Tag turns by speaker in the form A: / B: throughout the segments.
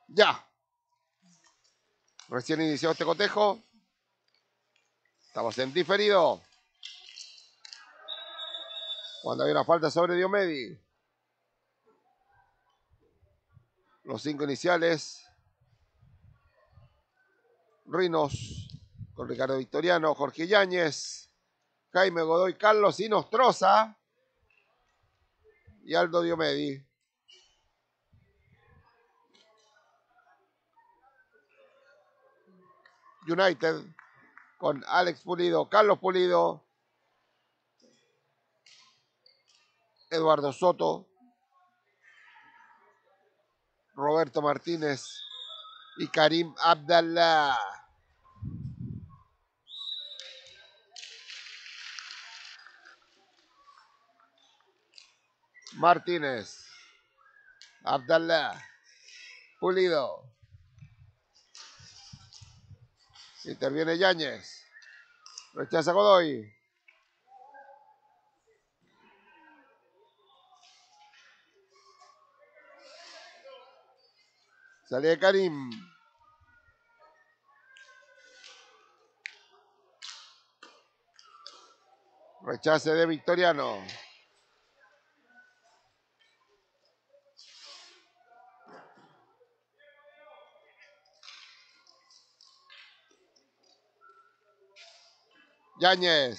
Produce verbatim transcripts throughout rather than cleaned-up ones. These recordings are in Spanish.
A: Ya. Recién inició este cotejo. Estamos en diferido. Cuando hay una falta sobre Diomedi. Los cinco iniciales. Rinos con Ricardo Victoriano, Jorge Yáñez, Jaime Godoy, Carlos Inostroza y Aldo Diomedi. United con Alex Pulido, Carlos Pulido, Eduardo Soto, Roberto Martínez y Karim Abdallah. Martínez, Abdallah, Pulido. Interviene Yáñez. Rechaza Godoy. Salida de Karim. Rechace de Victoriano. Yáñez.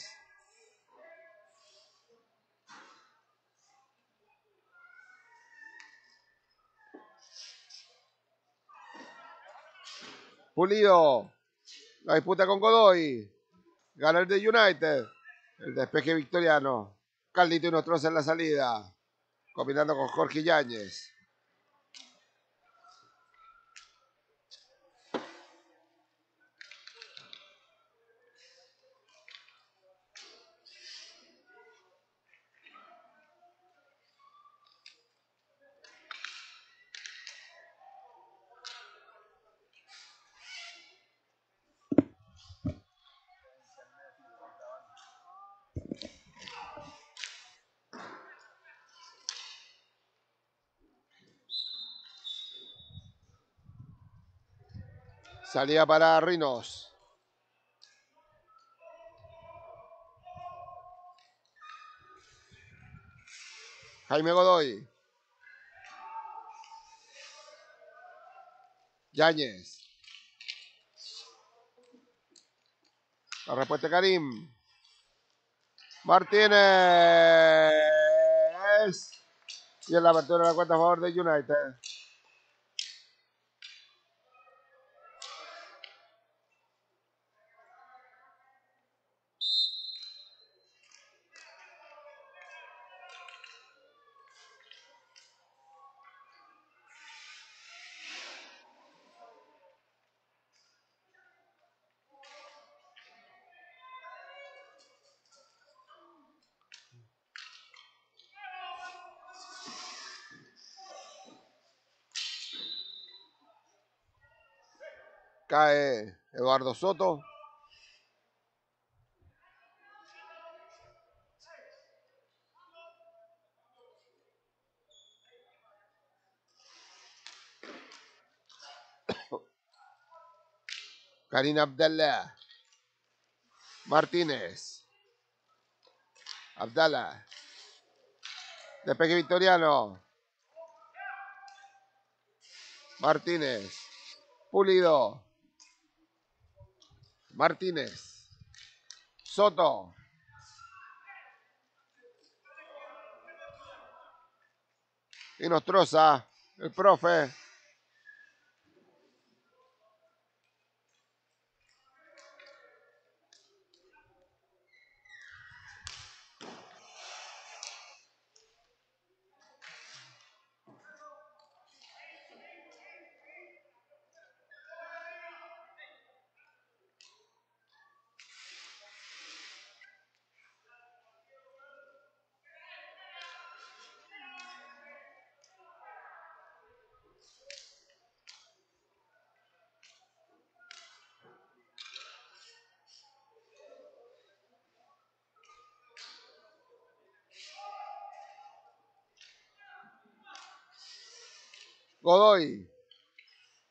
A: Pulido. La disputa con Godoy. Gana el de United. El despeje Victoriano. Caldito y Nostroza en la salida. Combinando con Jorge Yáñez. Salida para Rinos. Jaime Godoy. Yáñez. La respuesta de Karim. Martínez. Y en la apertura de la cuenta a favor de United. Cae Eduardo Soto. Karim Abdallah. Martínez. Abdallah. Despeje Victoriano. Martínez. Pulido. Martínez. Soto. Y Nostroza. El profe. Godoy.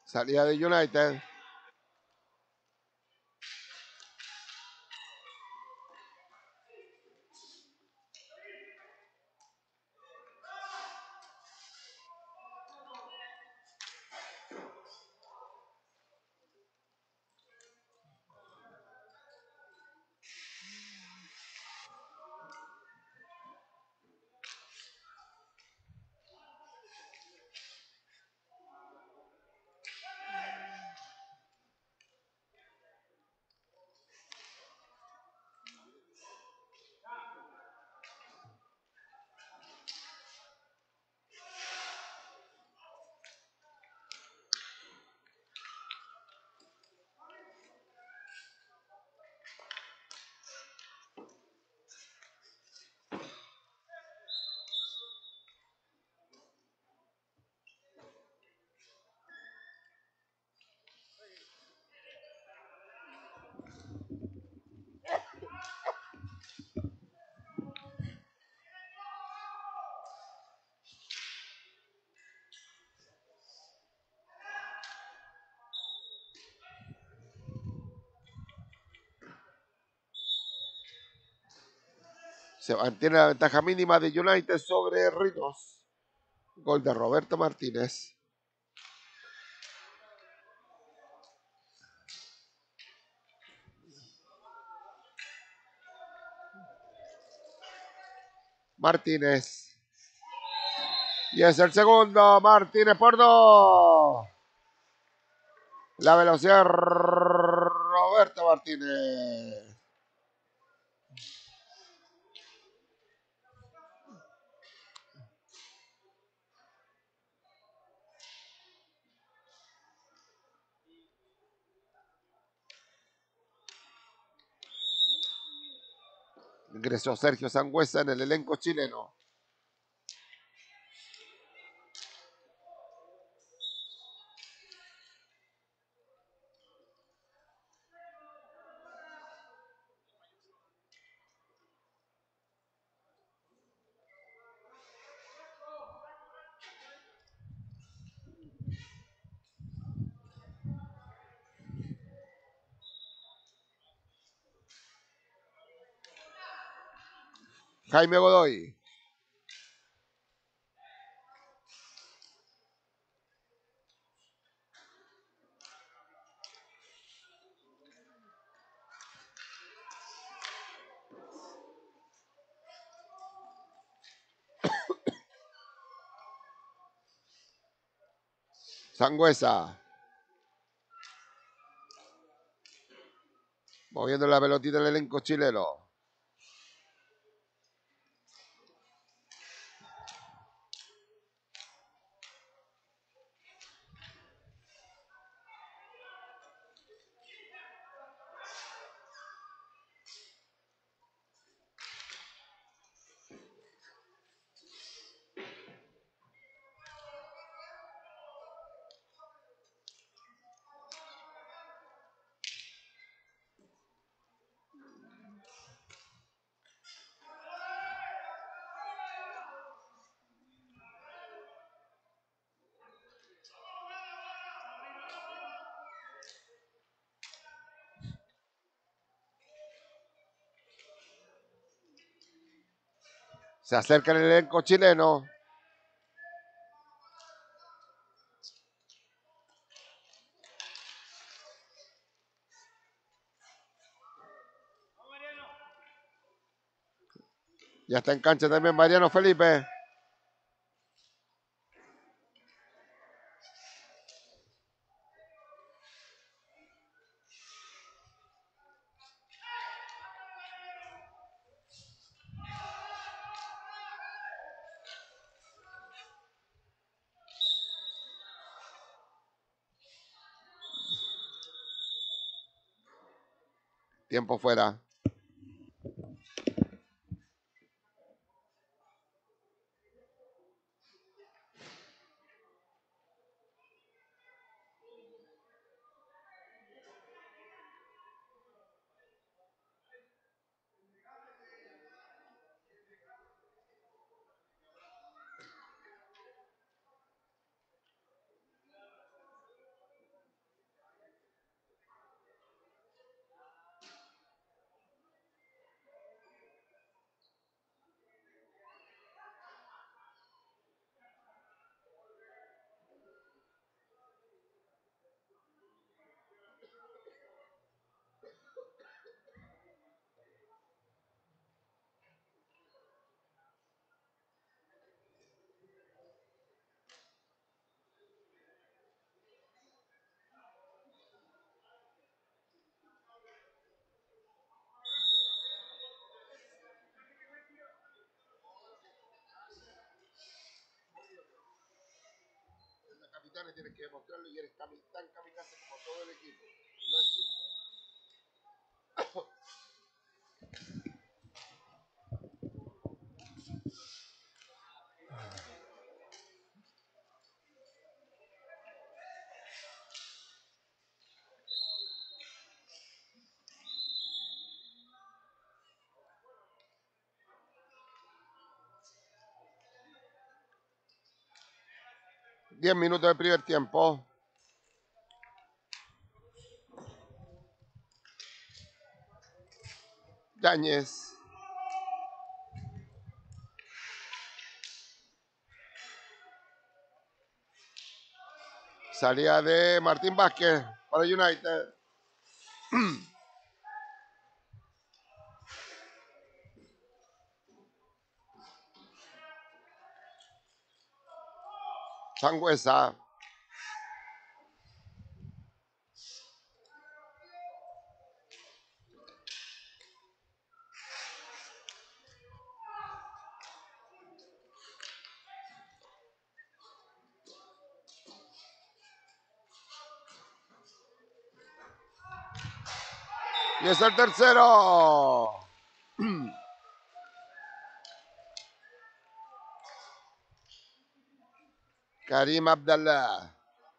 A: Salida de United. Se mantiene la ventaja mínima de United sobre Rhinos. Gol de Roberto Martínez. Martínez. Y es el segundo. Martínez por dos. La velocidad de Roberto Martínez. Ingresó Sergio Sangüesa en el elenco chileno. Jaime Godoy. Sangüesa. Moviendo la pelotita del elenco chileno. Se acerca el elenco chileno. Ya está en cancha también Mariano Felipe. Tiempo fuera. tienes que demostrarlo y eres cami tan kamikaze como todo el equipo. No es simple. diez minutos de primer tiempo. Yáñez. Salida de Martín Vázquez para United. Sangüesa. Y es el tercero. Karim Abdallah.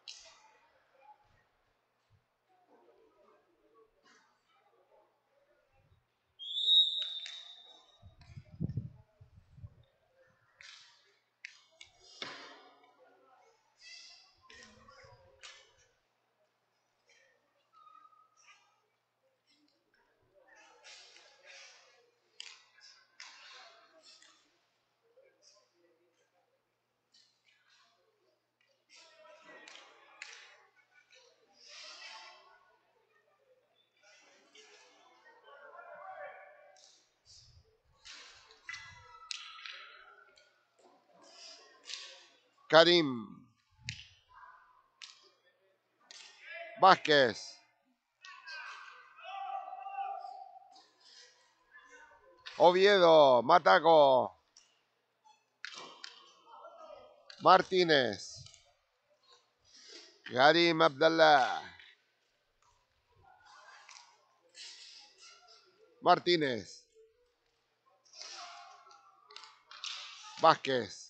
A: Karim Vázquez. Oviedo, Mataco. Martínez. Karim Abdallah. Martínez. Vázquez.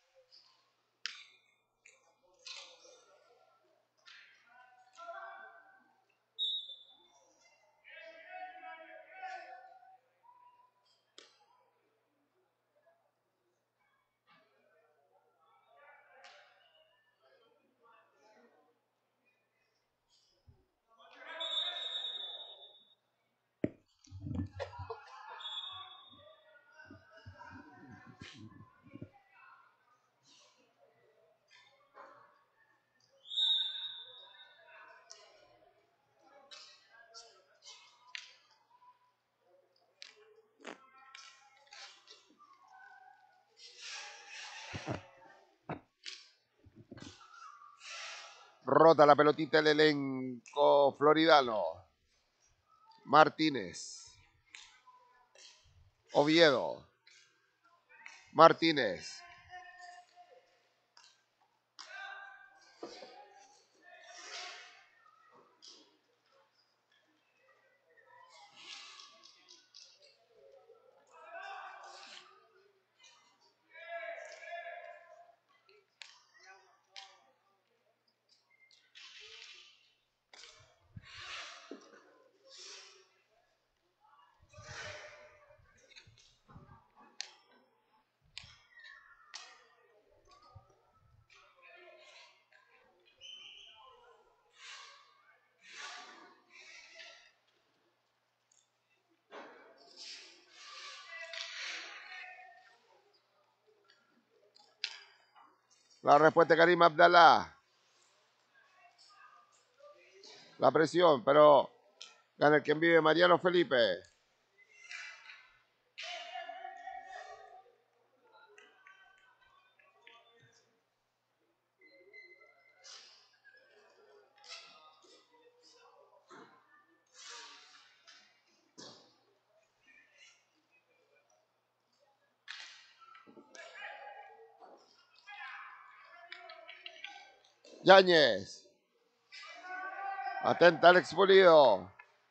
A: Rota la pelotita el elenco floridano. Martínez. Oviedo. Martínez. La respuesta de Karim Abdallah. La presión, pero gana el quien vive, Mariano Felipe. Yáñez. Atenta Alex Pulido.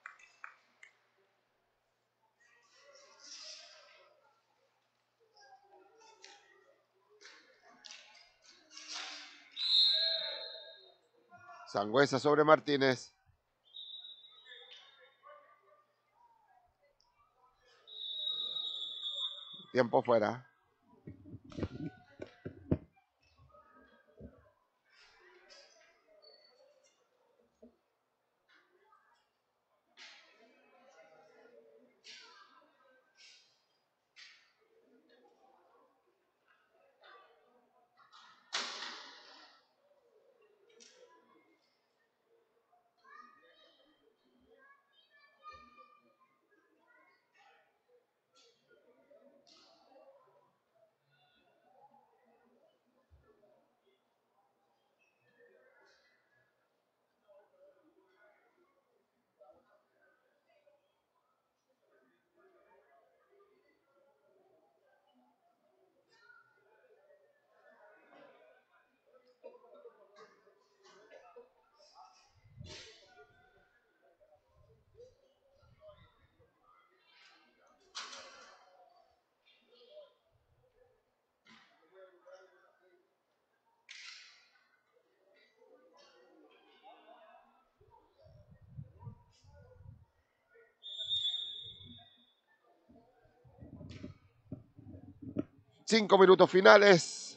A: Sangüesa sobre Martínez. Tiempo fuera. Cinco minutos finales.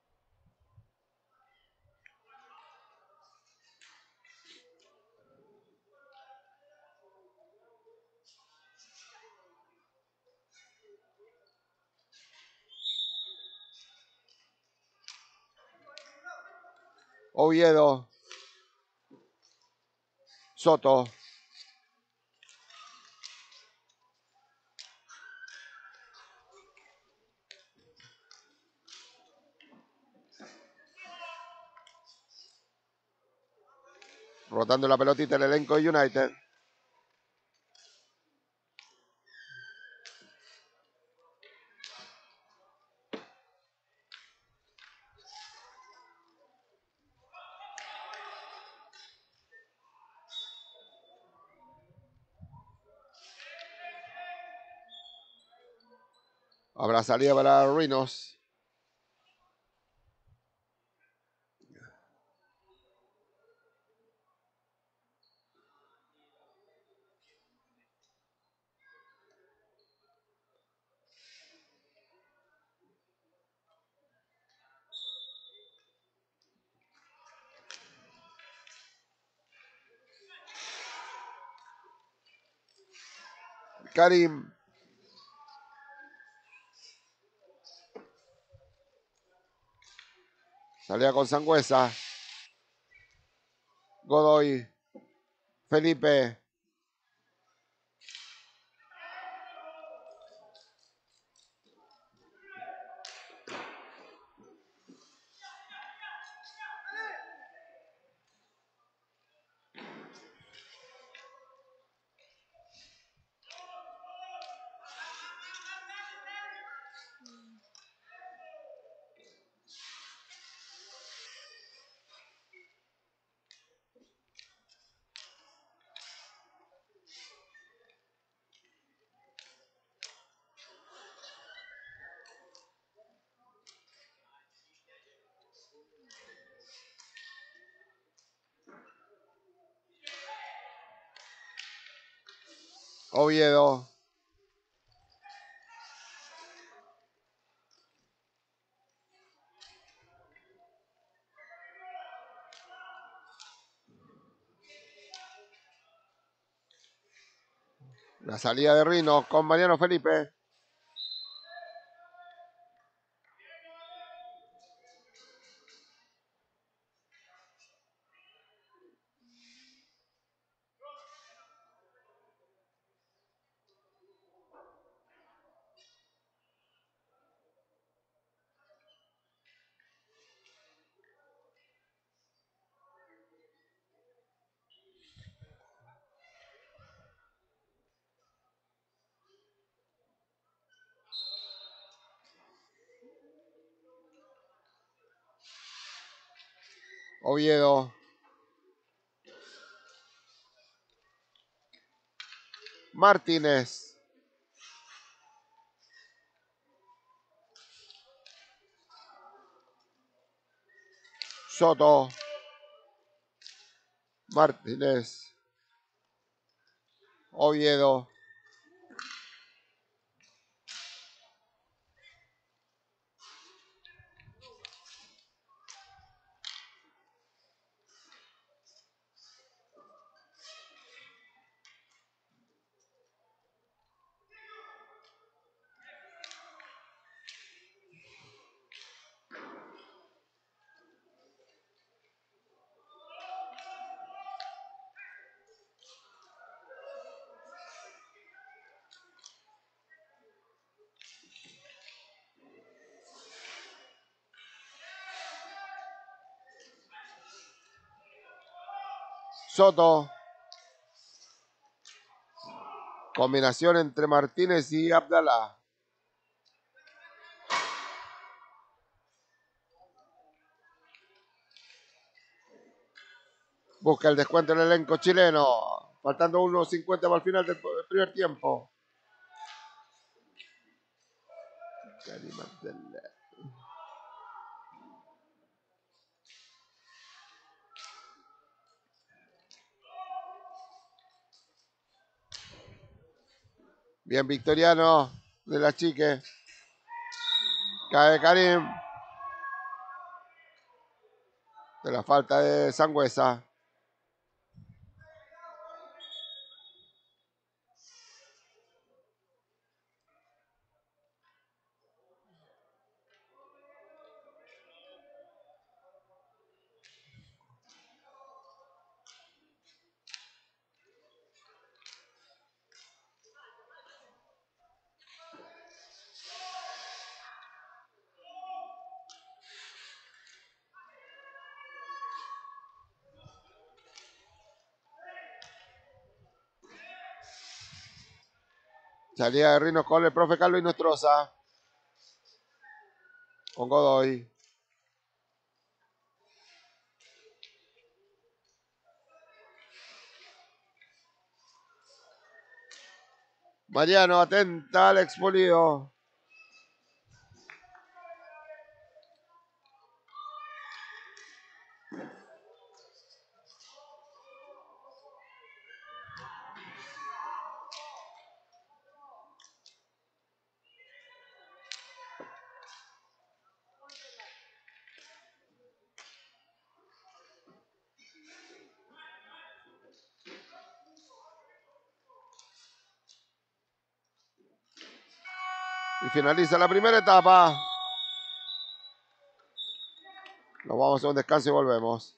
A: Oviedo. Soto. Rotando la pelotita el elenco de United. Habrá salida para Rhinos. Karim. Salía con Sangüesa. Godoy. Felipe. Oviedo. La salida de Rhinos con Mariano Felipe. Oviedo. Martínez. Soto. Martínez. Oviedo. Soto. Combinación entre Martínez y Abdalá. Busca el descuento en el elenco chileno. Faltando uno cincuenta para el final del primer tiempo. Bien Victoriano de la Chique. Cae Karim. De la falta de Sangüesa. Salida de Rinos con el profe Carlos Inostroza. Con Godoy. Mariano atenta al expolido. Y finaliza la primera etapa. Nos vamos a un descanso y volvemos.